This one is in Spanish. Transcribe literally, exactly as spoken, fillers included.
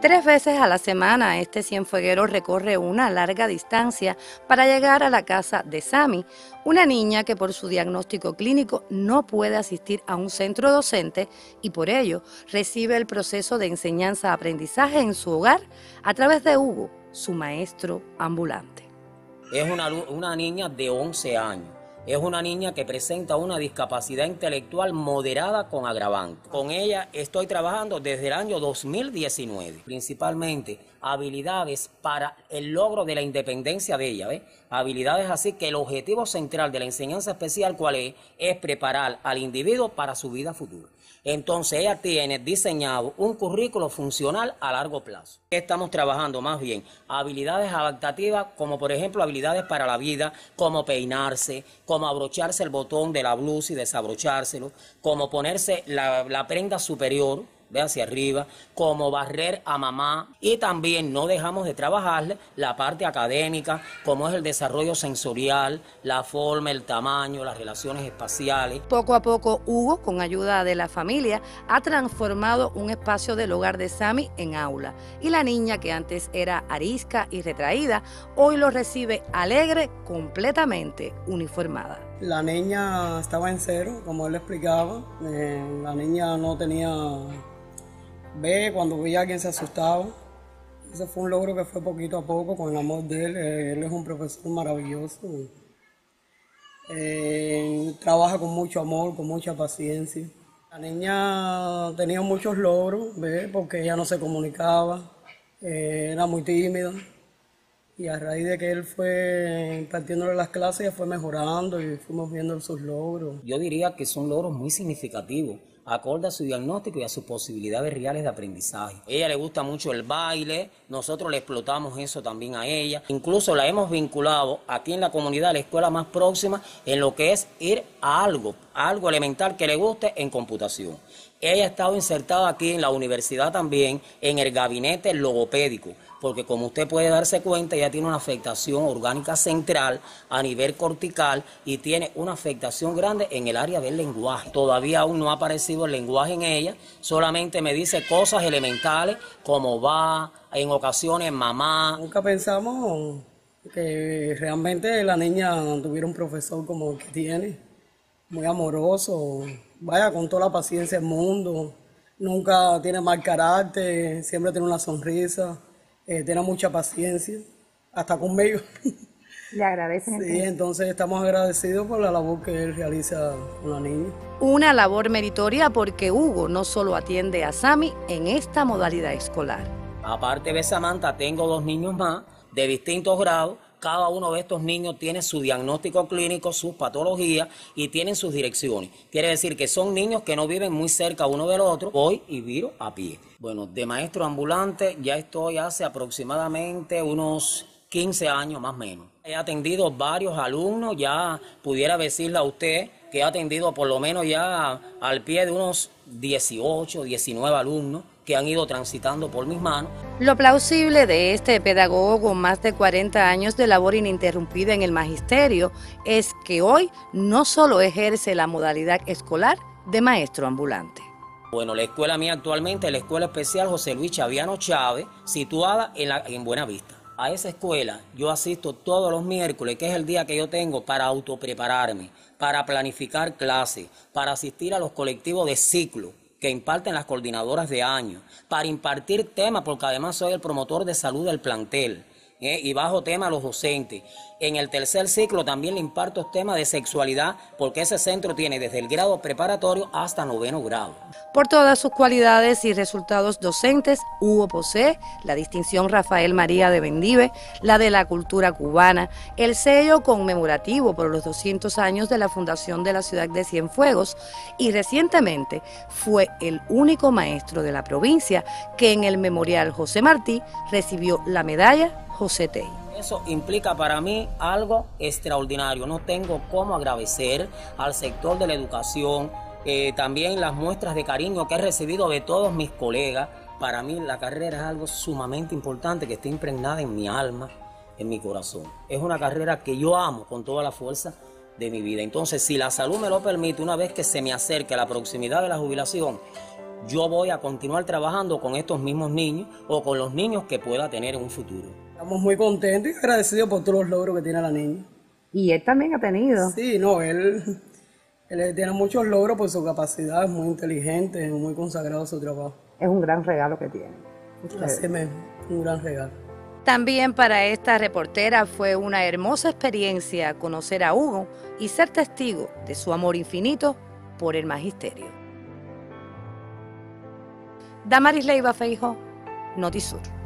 Tres veces a la semana este cienfueguero recorre una larga distancia para llegar a la casa de Sami, una niña que por su diagnóstico clínico no puede asistir a un centro docente y por ello recibe el proceso de enseñanza-aprendizaje en su hogar a través de Hugo, su maestro ambulante. Es una, una niña de once años. Es una niña que presenta una discapacidad intelectual moderada con agravante. Con ella estoy trabajando desde el año dos mil diecinueve. Principalmente habilidades para el logro de la independencia de ella. ¿Ves? Habilidades así que el objetivo central de la enseñanza especial, ¿cuál es? Es preparar al individuo para su vida futura. Entonces ella tiene diseñado un currículo funcional a largo plazo. Estamos trabajando más bien habilidades adaptativas, como por ejemplo habilidades para la vida, como peinarse, como abrocharse el botón de la blusa y desabrochárselo, como ponerse la, la prenda superior, ve hacia arriba, como barrer a mamá, y también no dejamos de trabajarle la parte académica, como es el desarrollo sensorial, la forma, el tamaño, las relaciones espaciales. Poco a poco Hugo, con ayuda de la familia, ha transformado un espacio del hogar de Sami en aula, y la niña que antes era arisca y retraída, hoy lo recibe alegre, completamente uniformada. La niña estaba en cero, como él le explicaba, eh, la niña no tenía... Ve, cuando veía a alguien se asustaba. Ese fue un logro que fue poquito a poco con el amor de él. Él es un profesor maravilloso. Eh, trabaja con mucho amor, con mucha paciencia. La niña tenía muchos logros, ¿ve? Porque ella no se comunicaba, eh, era muy tímida. Y a raíz de que él fue impartiéndole las clases, ella fue mejorando y fuimos viendo sus logros. Yo diría que son logros muy significativos, acorde a su diagnóstico y a sus posibilidades reales de aprendizaje. A ella le gusta mucho el baile, nosotros le explotamos eso también a ella. Incluso la hemos vinculado aquí en la comunidad, a la escuela más próxima, en lo que es ir a algo, algo elemental que le guste en computación. Ella ha estado insertada aquí en la universidad también, en el gabinete logopédico, porque como usted puede darse cuenta, ella tiene una afectación orgánica central a nivel cortical y tiene una afectación grande en el área del lenguaje. Todavía aún no ha aparecido el lenguaje en ella, solamente me dice cosas elementales como va, en ocasiones mamá. Nunca pensamos que realmente la niña tuviera un profesor como el que tiene, muy amoroso, vaya, con toda la paciencia del mundo, nunca tiene mal carácter, siempre tiene una sonrisa. Eh, tiene mucha paciencia, hasta conmigo. Le agradecen. Sí, entonces estamos agradecidos por la labor que él realiza con la niña. Una labor meritoria porque Hugo no solo atiende a Sami en esta modalidad escolar. Aparte de Samantha, tengo dos niños más de distintos grados. Cada uno de estos niños tiene su diagnóstico clínico, sus patologías y tienen sus direcciones. Quiere decir que son niños que no viven muy cerca uno del otro. Voy y viro a pie. Bueno, de maestro ambulante ya estoy hace aproximadamente unos quince años más o menos. He atendido varios alumnos, ya pudiera decirle a usted que he atendido por lo menos ya al pie de unos dieciocho, diecinueve alumnos que han ido transitando por mis manos. Lo plausible de este pedagogo con más de cuarenta años de labor ininterrumpida en el magisterio es que hoy no solo ejerce la modalidad escolar de maestro ambulante. Bueno, la escuela mía actualmente es la Escuela Especial José Luis Chaviano Chávez, situada en, la, en Buenavista. A esa escuela yo asisto todos los miércoles, que es el día que yo tengo para autoprepararme, para planificar clases, para asistir a los colectivos de ciclo que imparten las coordinadoras de año, para impartir temas, porque además soy el promotor de salud del plantel, ¿eh? Y bajo tema a los docentes. En el tercer ciclo también le imparto temas de sexualidad, porque ese centro tiene desde el grado preparatorio hasta noveno grado. Por todas sus cualidades y resultados docentes, Hugo posee la distinción Rafael María de Bendive, la de la cultura cubana, el sello conmemorativo por los doscientos años de la fundación de la ciudad de Cienfuegos y recientemente fue el único maestro de la provincia que en el Memorial José Martí recibió la medalla José Tey. Eso implica para mí algo extraordinario. No tengo cómo agradecer al sector de la educación, eh, también las muestras de cariño que he recibido de todos mis colegas. Para mí la carrera es algo sumamente importante que está impregnada en mi alma, en mi corazón. Es una carrera que yo amo con toda la fuerza de mi vida. Entonces, si la salud me lo permite, una vez que se me acerque a la proximidad de la jubilación, yo voy a continuar trabajando con estos mismos niños o con los niños que pueda tener en un futuro. Estamos muy contentos y agradecidos por todos los logros que tiene la niña. Y él también ha tenido. Sí, no, él, él tiene muchos logros por su capacidad, es muy inteligente, es muy consagrado a su trabajo. Es un gran regalo que tiene. Así mismo, un gran regalo. También para esta reportera fue una hermosa experiencia conocer a Hugo y ser testigo de su amor infinito por el magisterio. Damaris Leiva Feijó, Notisur.